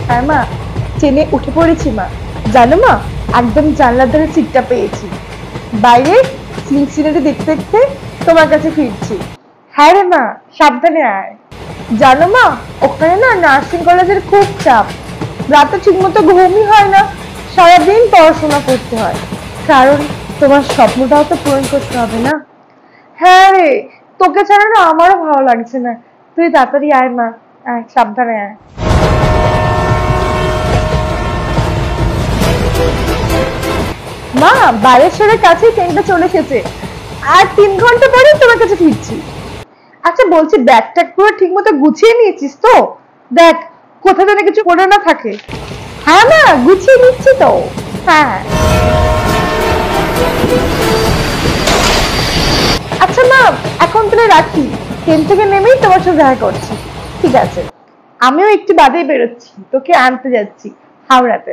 হ্যাঁ মা, ট্রেনে উঠে পড়েছি মা। জানো মা, একদম জানলার ধারে সিটটা পেয়েছি। বাইরে সিনারি দেখতে দেখতে তোমার কাছে ফিরছি। হ্যাঁ রে মা, সাবধানে আয়। জানো মা, ওখানে না নার্সিং কলেজের খুব চাপ। রাতে ঠিক মতো ঘুমই হয় না, সারাদিন পড়াশোনা করতে হয়। কারণ তোমার স্বপ্নটাও তো পূরণ করতে হবে না। হ্যাঁ রে, তোকে ছাড়া না আমারও ভালো লাগছে না। তুই তাড়াতাড়ি আয় মা, আয় সাবধানে আয়। মা, বালেশ্বরের কাছেই ট্রেনটা চলে এসেছে। আর 3 ঘন্টা পরে তোমার কাছে ফিরছি। আচ্ছা বলছি, ব্যাগ ট্যাগ পুরো ঠিক মতো গুছিয়ে নিয়েছিস তো? দেখ কোথা যেন কিছু পড়ে না থাকে। হ্যাঁ মা, গুছিয়ে নিচ্ছি তো। হ্যাঁ। আচ্ছা মা, এখন তাহলে রাখি। ট্রেন থেকে নেমেই তোমার সাথে দেখা করছি। ঠিক আছে। আমিও একটু বাদেই বেরোচ্ছি, তোকে আনতে যাচ্ছি হাওড়াতে।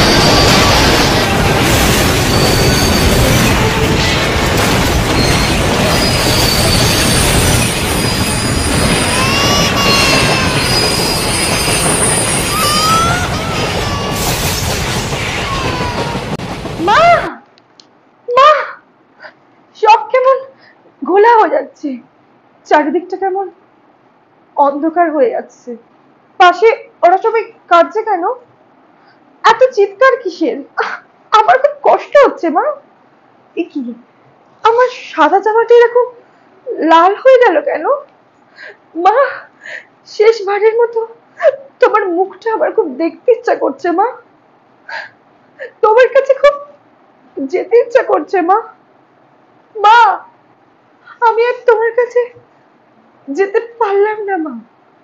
মা, মা, সব কেমন ঘোলা হয়ে যাচ্ছে। চারিদিকটা কেমন অন্ধকার হয়ে যাচ্ছে। পাশে ওরা সবাই কাঁদছে কেন? এত চিৎকার কিসের? আমার খুব কষ্ট হচ্ছে মা। এ কি, আমার সাদা জামাটা এরকম লাল হয়ে গেল কেন? মা, শেষবারের মতো তোমার মুখটা আমার খুব দেখতে ইচ্ছা করছে মা। তোমার কাছে খুব যেতে ইচ্ছা করছে মা। মা, আমি আর তোমার কাছে যেতে পারলাম না মা।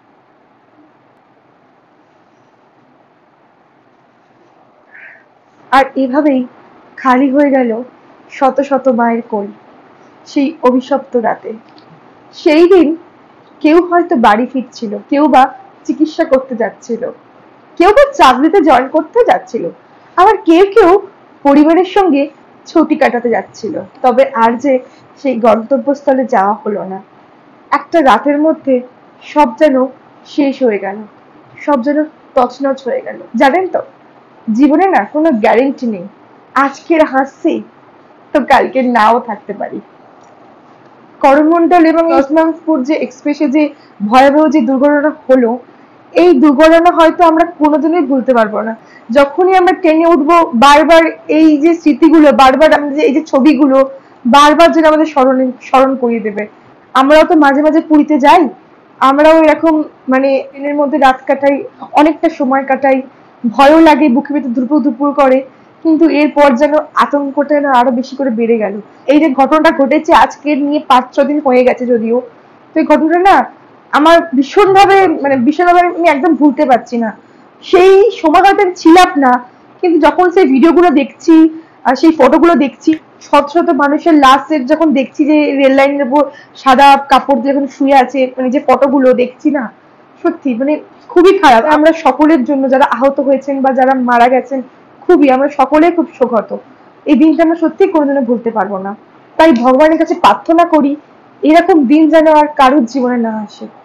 আর এভাবেই খালি হয়ে গেল শত শত মায়ের কোল সেই অভিশপ্ত রাতে। সেই দিন কেউ হয়তো বাড়ি ফিরছিল, কেউ বা চিকিৎসা করতে যাচ্ছিল, কেউ বা চাকরিতে জয়েন করতে যাচ্ছিল, আবার কেউ কেউ পরিবারের সঙ্গে ছুটি কাটাতে যাচ্ছিল। তবে আর যে সেই গন্তব্যস্থলে যাওয়া হলো না। একটা রাতের মধ্যে সব যেন শেষ হয়ে গেল, সব যেন তছনছ হয়ে গেল। জানেন তো, জীবনে না কোনো গ্যারেন্টি নেই। আজকের হাসছি তো কালকে নাও থাকতে পারি। করমণ্ডল এবং ইসলামপুর যে এক্সপ্রেসে যে ভয়াবহ যে দুর্ঘটনা হলো, এই দুর্ঘটনা হয়তো আমরা কোনোদিনই ভুলতে পারবো না। যখনই আমরা ট্রেনে উঠবো, বারবার এই যে স্মৃতিগুলো, বারবার আমাদের এই যে ছবিগুলো বারবার যেন আমাদের স্মরণ করিয়ে দেবে। আমরাও তো মাঝে মাঝে পুরীতে যাই, আমরাও এরকম মানে ট্রেনের মধ্যে রাত কাটাই, অনেকটা সময় কাটাই, ভয়ও লাগে, বুকের ভিতর ধুপুর ধুপুর করে। কিন্তু এরপর যেন আতঙ্কটা যেন আরো বেশি করে বেড়ে গেল। এই যে ঘটনাটা ঘটেছে আজকে নিয়ে 5-6 দিন হয়ে গেছে যদিও, তো এই ঘটনাটা না আমার ভীষণভাবে আমি একদম ভুলতে পারছি না। সেই সময় হয়তো আমি ছিলাম না, কিন্তু যখন সেই ভিডিওগুলো দেখছি আর সেই ফটোগুলো দেখছি, শত শত মানুষের লাশের যখন দেখছি যে রেল লাইনের উপর সাদা কাপড় দিয়ে যখন শুয়ে আছে, মানে যে ফটোগুলো দেখছি না, সত্যি মানে খুবই খারাপ। আমরা সকলের জন্য যারা আহত হয়েছেন বা যারা মারা গেছেন, আমরা সকলে খুব শোকহত। এই দিনটা আমরা সত্যি কোনোদিনও ভুলতে পারবো না। তাই ভগবানের কাছে প্রার্থনা করি এরকম দিন যেন আর কারোর জীবনে না আসে।